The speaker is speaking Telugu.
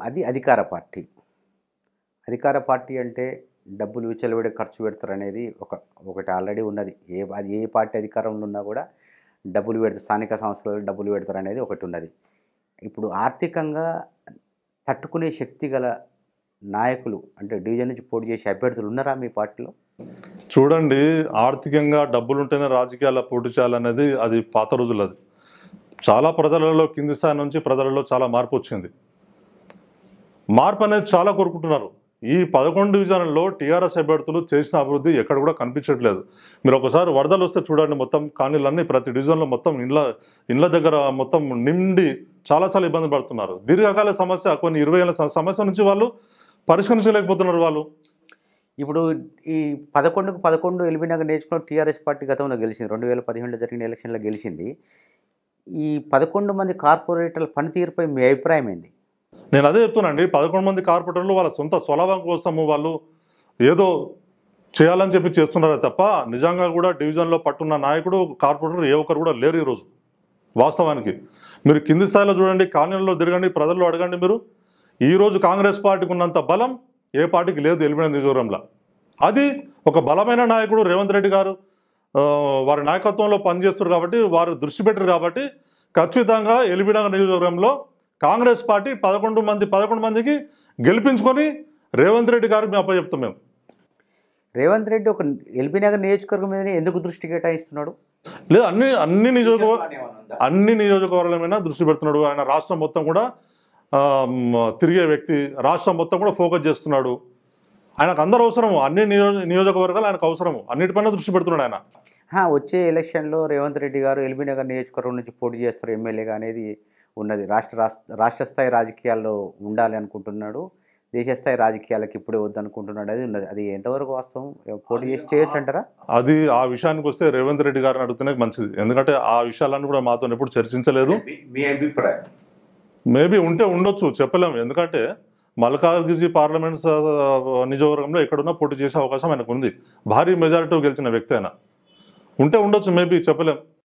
అది అధికార పార్టీ. అధికార పార్టీ అంటే డబ్బులు విచ్చలవిడి ఖర్చు పెడతారనేది ఒకటి ఆల్రెడీ ఉన్నది. అది ఏ పార్టీ అధికారంలో ఉన్నా కూడా డబ్బులు పెడతారు, స్థానిక సంస్థలలో డబ్బులు పెడతారనేది ఒకటి ఉన్నది. ఇప్పుడు ఆర్థికంగా తట్టుకునే శక్తి గల నాయకులు అంటే డివిజన్ నుంచి పోటీ చేసే అభ్యర్థులు ఉన్నారా మీ పార్టీలో? చూడండి, ఆర్థికంగా డబ్బులుంటేనే రాజకీయాల్లో పోటీ చేయాలనేది అది పాత రోజులు. అది చాలా ప్రజలలో కింది స్థాయి నుంచి ప్రజలలో చాలా మార్పు వచ్చింది. మార్పు అనేది చాలా కోరుకుంటున్నారు. ఈ 11 డివిజన్లలో టీఆర్ఎస్ అభ్యర్థులు చేసిన అభివృద్ధి ఎక్కడ కూడా కనిపించట్లేదు. మీరు ఒకసారి వరదలు వస్తే చూడండి, మొత్తం కాలనీలన్నీ ప్రతి డివిజన్లో మొత్తం ఇండ్ల దగ్గర మొత్తం నిండి చాలా ఇబ్బంది పడుతున్నారు. దీర్ఘకాల సమస్య, కొన్ని 20 ఏళ్ళ సమస్య నుంచి వాళ్ళు పరిష్కరించలేకపోతున్నారు వాళ్ళు. ఇప్పుడు ఈ 11కు 11 ఎల్బీనగర్ నియోజకవర్గం టీఆర్ఎస్ పార్టీ గతంలో గెలిచింది. 2017లో జరిగిన ఎలక్షన్లో గెలిచింది. ఈ 11 మంది కార్పొరేటర్ల పనితీరుపై మీ అభిప్రాయం ఏంది? నేను అదే చెప్తున్నానండి. 11 మంది కార్పొరేటర్లు వాళ్ళ సొంత స్వలాభం కోసము వాళ్ళు ఏదో చేయాలని చెప్పి చేస్తున్నారే తప్ప నిజంగా కూడా డివిజన్లో పట్టున్న నాయకుడు కార్పొరేటర్ ఏ ఒక్కరు కూడా లేరు ఈరోజు. వాస్తవానికి మీరు కింది స్థాయిలో చూడండి, కాలనీలో తిరగండి, ప్రజల్లో అడగండి. మీరు ఈరోజు కాంగ్రెస్ పార్టీకి ఉన్నంత బలం ఏ పార్టీకి లేదు ఎల్బీనగర్ నియోజకవర్గంలో. అది ఒక బలమైన నాయకుడు రేవంత్ రెడ్డి గారు వారి నాయకత్వంలో పనిచేస్తారు కాబట్టి, వారు దృష్టి పెట్టారు కాబట్టి ఖచ్చితంగా ఎల్బీనగర్ నియోజకవర్గంలో కాంగ్రెస్ పార్టీ 11 మందికి గెలిపించుకొని రేవంత్ రెడ్డి గారు మేము అప్పచెప్తాం. మేము రేవంత్ రెడ్డి ఒక ఎల్బీనగర్ నియోజకవర్గం మీద ఎందుకు దృష్టి కేటాయిస్తున్నాడు? లేదు, అన్ని నియోజకవర్గాల మీద దృష్టి పెడుతున్నాడు. ఆయన రాష్ట్రం మొత్తం కూడా తిరిగే వ్యక్తి, రాష్ట్రం మొత్తం కూడా ఫోకస్ చేస్తున్నాడు. ఆయనకు అందరూ అవసరము, అన్ని నియోజకవర్గాలు ఆయనకు అవసరము, అన్నిటిపైన దృష్టి పెడుతున్నాడు ఆయన. వచ్చే ఎలక్షన్లో రేవంత్ రెడ్డి గారు ఎల్బీనగర్ నియోజకవర్గం నుంచి పోటీ చేస్తారు ఎమ్మెల్యేగా అనేది ఉన్నది. రాష్ట్ర స్థాయి రాజకీయాల్లో ఉండాలి అనుకుంటున్నాడు, దేశ స్థాయి రాజకీయాలకు ఇప్పుడే వద్దనుకుంటున్నాడు అది ఉన్నది. అది ఎంతవరకు వాస్తవం? పోటీ చేసి చేయొచ్చు అంటారా? అది ఆ విషయానికి వస్తే రేవంత్ రెడ్డి గారిని అడుగుతూనే మంచిది. ఎందుకంటే ఆ విషయాలన్నీ కూడా మాతో ఎప్పుడు చర్చించలేదు. మీ అభిప్రాయం? మేబీ ఉంటే ఉండొచ్చు, చెప్పలేము. ఎందుకంటే మల్కాజ్గిరి పార్లమెంట్ నియోజకవర్గంలో ఎక్కడున్నా పోటీ చేసే అవకాశం ఆయనకు ఉంది. భారీ మెజారిటీ గెలిచిన వ్యక్తి ఆయన. ఉంటే ఉండొచ్చు, మేబీ చెప్పలేం.